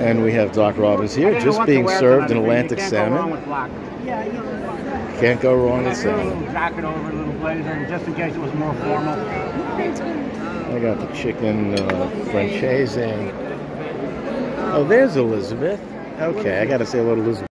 And we have Doc Robbins here, just being served an Atlantic salmon. Can't go wrong with salmon. A little jacket over, a little blazer, just in case it was more formal. I got the chicken francese. Oh, there's Elizabeth. Okay, I got to say hello to Elizabeth.